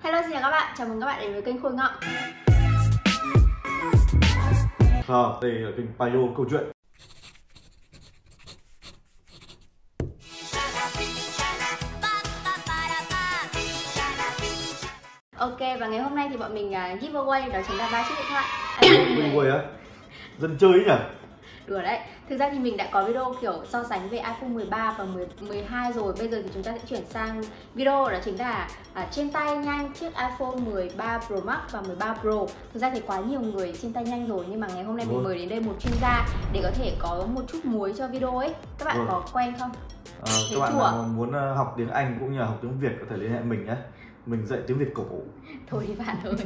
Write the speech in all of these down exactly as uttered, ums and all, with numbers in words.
Hello, xin chào các bạn, chào mừng các bạn đến với kênh Khôi Ngọng. À, đây là kênh Payo câu chuyện. Ok, và ngày hôm nay thì bọn mình uh, giveaway đó chính là ba chiếc điện thoại iPhone mười. á? Dân chơi ấy nhỉ? Đùa đấy. Thực ra thì mình đã có video kiểu so sánh về iPhone mười ba và mười hai rồi. Bây giờ thì chúng ta sẽ chuyển sang video đó chính là à, trên tay nhanh chiếc iPhone mười ba Pro Max và mười ba Pro. Thực ra thì quá nhiều người trên tay nhanh rồi, nhưng mà ngày hôm nay mình mời đến đây một chuyên gia để có thể có một chút muối cho video ấy. Các bạn ừ. có quen không? À, các bạn nào muốn học tiếng Anh cũng như là học tiếng Việt có thể liên hệ mình nhé. Mình dạy tiếng Việt cổ. Thôi đi bạn ơi.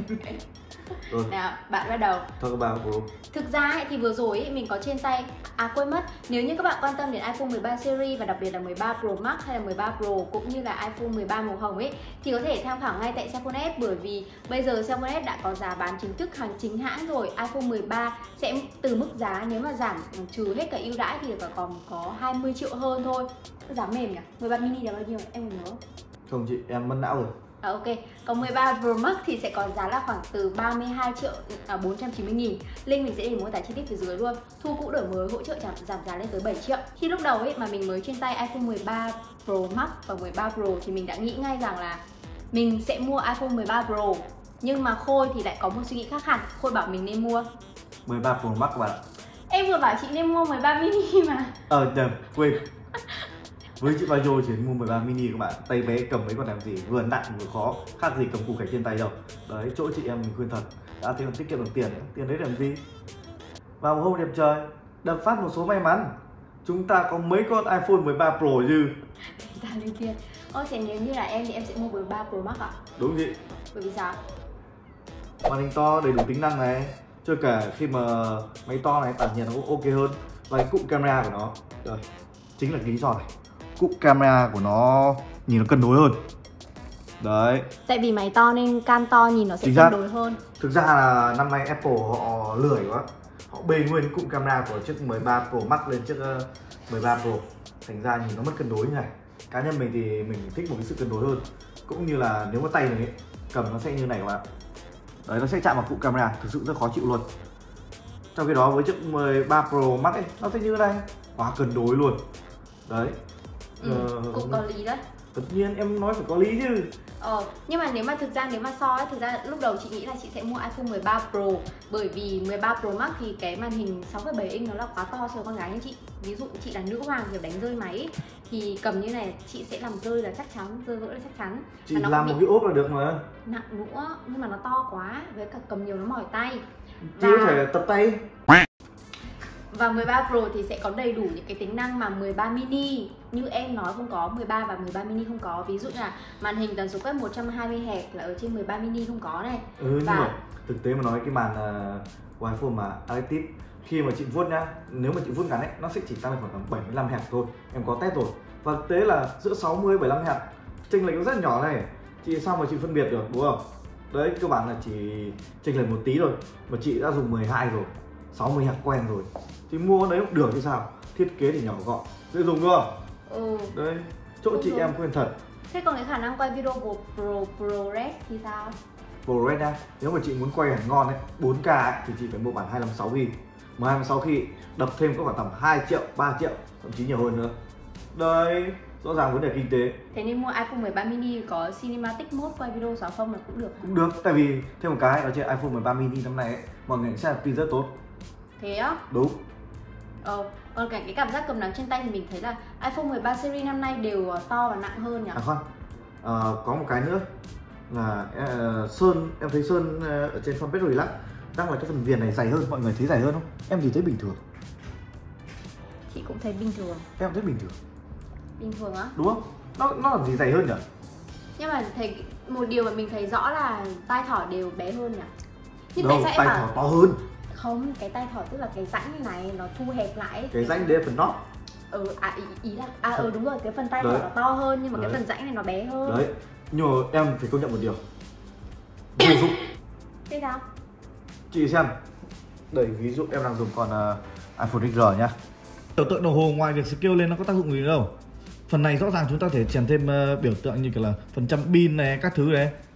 Ừ. Nào, bạn bắt đầu. Thôi các bạn bro. Thực ra ấy, thì vừa rồi ấy, mình có trên tay, à quên mất, nếu như các bạn quan tâm đến iPhone mười ba series và đặc biệt là mười ba Pro Max hay là mười ba Pro cũng như là iPhone mười ba màu hồng ấy, thì có thể tham khảo ngay tại Cellphone S, bởi vì bây giờ Cellphone S đã có giá bán chính thức hàng chính hãng rồi. iPhone mười ba sẽ từ mức giá nếu mà giảm trừ hết cả ưu đãi thì còn có hai mươi triệu hơn thôi. Giá mềm nhỉ? mười ba mini là bao nhiêu? Em còn nhớ không chị, em mất não rồi. À, ok, còn mười ba Pro Max thì sẽ có giá là khoảng từ ba mươi hai triệu bốn trăm chín mươi nghìn. Link mình sẽ để mô tả chi tiết phía dưới luôn. Thu cũ đổi mới hỗ trợ giảm, giảm giá lên tới bảy triệu. Khi lúc đầu ấy mà mình mới trên tay iPhone mười ba Pro Max và mười ba Pro thì mình đã nghĩ ngay rằng là mình sẽ mua iPhone mười ba Pro. Nhưng mà Khôi thì lại có một suy nghĩ khác hẳn. Khôi bảo mình nên mua mười ba Pro Max các bạn ạ. Em vừa bảo chị nên mua mười ba mini mà. Ờ nhầm, quên. Với chị Payo chỉ mua mười ba mini các bạn, tay bé cầm mấy còn làm gì, vừa nặng vừa khó, khác gì cầm củ cải trên tay đâu. Đấy, chỗ chị em mình khuyên thật, đã thế còn tiết kiệm được tiền, tiền đấy làm gì. Vào một hôm đẹp trời, đập phát một số may mắn, chúng ta có mấy con iPhone mười ba Pro dư. Ta lên tiền. Ơ thế nếu như là em thì em sẽ mua mười ba Pro Max ạ? Đúng chị. Bởi vì sao? Màn hình to, đầy đủ tính năng này, chưa kể khi mà máy to này tản nhiệt nó cũng ok hơn. Và cái cụm camera của nó, rồi, chính là cái lý do này. Cụm camera của nó nhìn nó cân đối hơn. Đấy. Tại vì máy to nên cam to nhìn nó sẽ cân đối hơn. Thực ra là năm nay Apple họ lười quá. Họ bê nguyên cụm camera của chiếc mười ba Pro Max lên chiếc mười ba Pro. Thành ra nhìn nó mất cân đối như này. Cá nhân mình thì mình thích một cái sự cân đối hơn. Cũng như là nếu mà tay mình ấy, cầm nó sẽ như này các bạn. Đấy, nó sẽ chạm vào cụm camera, thực sự rất khó chịu luôn. Trong khi đó với chiếc mười ba Pro Max ấy, nó sẽ như này, quá cân đối luôn. Đấy. Ừ, ờ, cũng có lý đấy. Tất nhiên em nói phải có lý chứ. Ờ, nhưng mà nếu mà thực ra nếu mà so ấy, thực ra lúc đầu chị nghĩ là chị sẽ mua iPhone mười ba Pro. Bởi vì mười ba Pro Max thì cái màn hình sáu phẩy bảy inch nó là quá to so với con gái như chị. Ví dụ chị là nữ hoàng kiểu đánh rơi máy ấy, thì cầm như này chị sẽ làm rơi là chắc chắn, rơi vỡ là chắc chắn. Chị nó làm một bị... cái ốp là được mà. Nặng nữa, nhưng mà nó to quá, với cả cầm nhiều nó mỏi tay. Chị có thể tập tay. Và mười ba Pro thì sẽ có đầy đủ những cái tính năng mà mười ba mini như em nói không có, mười ba và mười ba mini không có. Ví dụ như là màn hình tần số quét một trăm hai mươi héc là ở trên mười ba mini không có này. Ừ, nhưng và... mà thực tế mà nói cái màn uh, của iPhone mà Adaptive khi mà chị vuốt nhá, nếu mà chị vuốt ngắn ấy, nó sẽ chỉ tăng lên khoảng tầm bảy mươi lăm héc thôi. Em có test rồi. Và thực tế là giữa sáu mươi bảy mươi lăm héc chênh lệch nó rất nhỏ này. Chị sao mà chị phân biệt được đúng không? Đấy, cơ bản là chỉ chênh lệch một tí thôi. Mà chị đã dùng mười hai rồi, sáu mươi héc quen rồi. Thì mua con đấy cũng được chứ sao. Thiết kế thì nhỏ gọn, dễ dùng đúng không? Ừ. Đấy, chỗ đúng chị rồi. Em khuyên thật. Thế còn cái khả năng quay video của Pro ProRes thì sao? ProRes á, nếu mà chị muốn quay hẳn ngon ấy, bốn K ấy, thì chị phải mua bản hai trăm năm mươi sáu gi-ga-bai. Mà hai trăm năm mươi sáu gi-ga-bai đập thêm có khoảng tầm hai triệu, ba triệu, thậm chí nhiều hơn nữa. Đây, rõ ràng vấn đề kinh tế. Thế nên mua iPhone mười ba mini có Cinematic Mode quay video sáu không là cũng được. Cũng được, tại vì thêm một cái đó trên iPhone mười ba mini năm nay ấy, mọi người sẽ tin rất tốt. Thế á? Đúng. Ờ, còn cả cái cảm giác cầm nắm trên tay thì mình thấy là iPhone mười ba series năm nay đều to và nặng hơn nhỉ? À khoan, à, có một cái nữa là uh, Sơn, em thấy Sơn uh, ở trên fanpage Relax đang là cái phần viền này dày hơn, mọi người thấy dày hơn không? Em chỉ thấy bình thường. Chị cũng thấy bình thường. Em thấy bình thường. Bình thường á? Đúng không? Nó nó làm gì dày hơn nhỉ? Nhưng mà thấy một điều mà mình thấy rõ là tai thỏ đều bé hơn nhỉ? Nhưng đâu, tai thỏ to hơn. Không, cái tai thỏ tức là cái rãnh như này nó thu hẹp lại. Cái rãnh đấy là phần nót. Ừ, à ý, ý là à ừ đúng rồi, cái phần tai thỏ nó to hơn nhưng mà đấy. Cái phần rãnh này nó bé hơn. Đấy, nhưng mà em phải công nhận một điều. Vô dụng. Thế sao? Chị xem. Đây, ví dụ em đang dùng con uh, iPhone ích rờ nhá. Biểu tượng đồng hồ ngoài việc scale lên nó có tác dụng gì đâu. Phần này rõ ràng chúng ta thể chèn thêm uh, biểu tượng như kiểu là phần trăm pin này, các thứ này.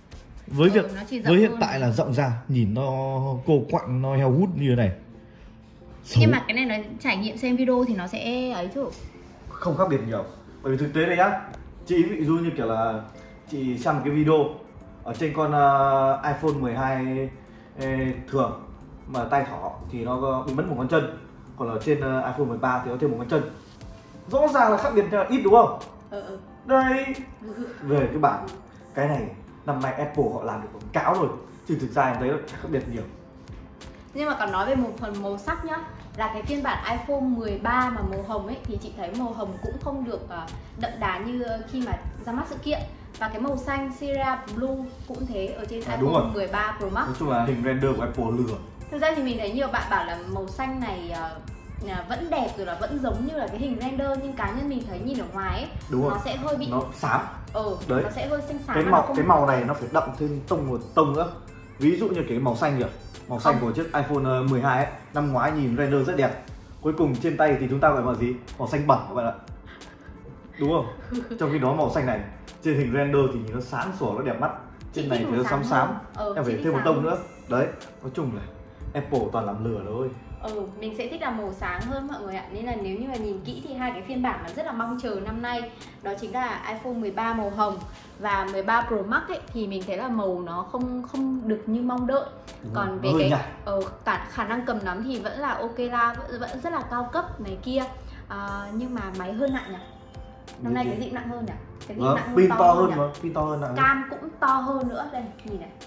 với Ừ, việc nó chỉ rộng với hiện hơn. tại là rộng ra, nhìn nó cô quặng, nó heo hút như thế này. Xấu. Nhưng mà cái này nó trải nghiệm xem video thì nó sẽ ấy chứ. Không khác biệt nhiều. Bởi vì thực tế này nhá, chị ví dụ như kiểu là chị xem cái video ở trên con uh, iPhone mười hai eh, thường mà tay thỏ thì nó bị mất một ngón chân, còn ở trên uh, iPhone mười ba thì có thêm một ngón chân. Rõ ràng là khác biệt ít đúng không? Ừ, ừ. Đây, về cái bản cái này năm nay Apple họ làm được quảng cáo rồi, chứ thực ra em thấy nó chẳng khác biệt nhiều. Nhưng mà còn nói về một phần màu sắc nhá, là cái phiên bản iPhone mười ba mà màu hồng ấy thì chị thấy màu hồng cũng không được uh, đậm đà như khi mà ra mắt sự kiện. Và cái màu xanh Sierra Blue cũng thế ở trên À, iPhone mười ba Pro Max. Nói chung là hình render của Apple lừa. Thực ra thì mình thấy nhiều bạn bảo là màu xanh này uh, vẫn đẹp rồi, là vẫn giống như là cái hình render, nhưng cá nhân mình thấy nhìn ở ngoài ấy, Đúng nó rồi. sẽ hơi bị Nó xám. Ừ, đấy. Nó sẽ hơi xanh xám. Cái màu không... cái màu này nó phải đậm thêm tông một tông nữa. Ví dụ như cái màu xanh kìa, màu xanh không. Của chiếc iPhone mười hai ấy, năm ngoái nhìn render rất đẹp. Cuối cùng trên tay thì chúng ta gọi là gì? Màu xanh bẩn các bạn ạ. Đúng không? Trong khi đó màu xanh này trên hình render thì nhìn nó sáng sủa, nó đẹp mắt. Trên chị này thì nó xám xám. Ừ, em phải thêm một tông nữa. Đấy, nói chung là Apple toàn làm lừa thôi. Ừ, mình sẽ thích là màu sáng hơn mọi người ạ. Nên là nếu như mà nhìn kỹ thì hai cái phiên bản mà rất là mong chờ năm nay đó chính là iPhone mười ba màu hồng và mười ba Pro Max ấy, thì mình thấy là màu nó không không được như mong đợi. Đúng Còn về cái ờ, cả khả năng cầm nắm thì vẫn là ok, la vẫn, vẫn rất là cao cấp này kia. À, nhưng mà máy hơi nặng nhỉ? Năm nay cái gì nặng hơn nhỉ? Cái gì à, nặng hơn, pin to, to hơn, hơn mà, pin to hơn. Cam cũng to hơn nữa. Đây, nhìn này.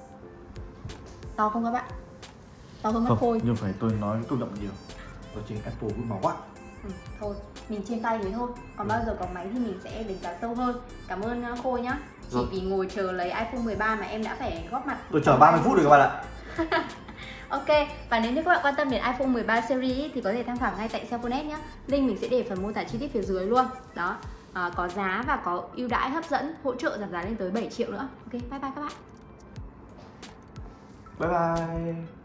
To không các bạn? To hơn mắt Khôi. Nhưng phải tôi nói tôi đậm nhiều. Ở trên Apple cũng màu quá. Ừ, thôi, mình trên tay thế thôi. Còn bao giờ có máy thì mình sẽ đánh giá sâu hơn. Cảm ơn Khôi nhá. Chỉ ừ. vì ngồi chờ lấy iPhone mười ba mà em đã phải góp mặt. Tôi chờ ba mươi phút rồi các bạn ạ. Ok, và nếu như các bạn quan tâm đến iPhone mười ba series thì có thể tham khảo ngay tại Cellphone nhé. Link mình sẽ để phần mô tả chi tiết phía dưới luôn. Đó, à, có giá và có ưu đãi hấp dẫn, hỗ trợ giảm giá lên tới bảy triệu nữa. Ok, bye bye các bạn. Bye bye.